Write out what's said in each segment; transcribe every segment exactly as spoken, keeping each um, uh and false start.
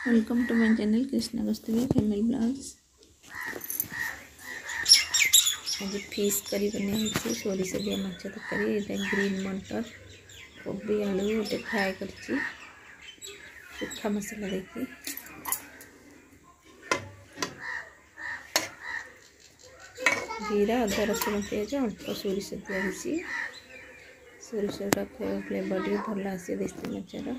Welcome to my channel Krishna Kasturi family blogs. आज fish curry बना सोरिष दिया माछ तरकारी। यहाँ ग्रीन मटर कोबी आलू गोटे फ्राए कर सुखा मसला देखी जीरा अदा रसुण पिज अल्प सोरिष दिखाई सोरिष फ्लेवर टे भल आसे देसी माछर।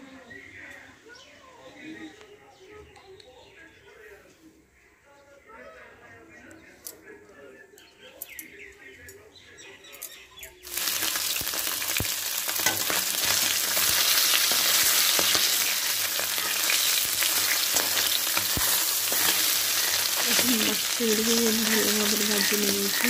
मछली भल भाव भाजी नहीं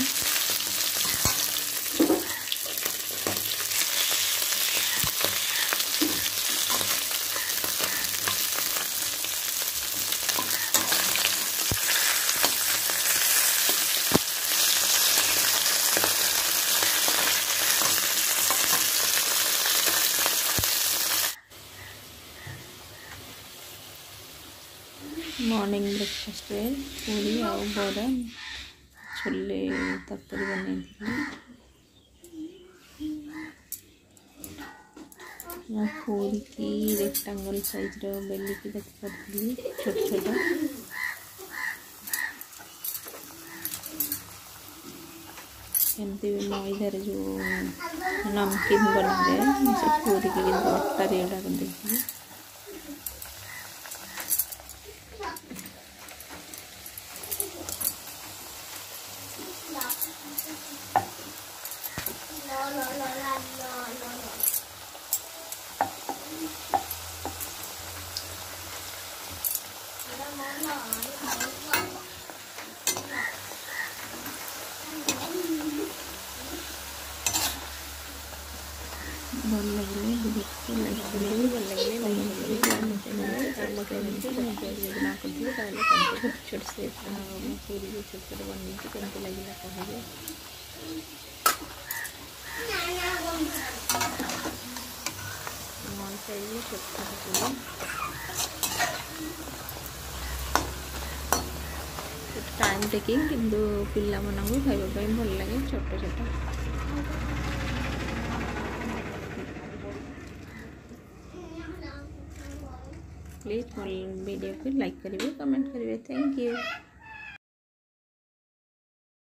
मॉर्निंग ब्रेकफास्ट पूरी आ बड़ा छोले तरकारी बन पूरी की रेक्टांगल साइज रो बेली की रखी छोट छोट एमती मैदार जो नमकीन बना से पूरी की अटा रेड़ा देखिए भल लगे देखते लाइक करेंगे भल लगे छोटे छोटे से पूरी छोटे छोटे बन केमती लगे कहे मन साइज छोटे छोटे टाइम टेकिंग किंतु पिला मानू खाइबा भल लगे छोट छोट। प्लीज मोर वीडियो को लाइक करेंगे कमेंट करेंगे। Thank you.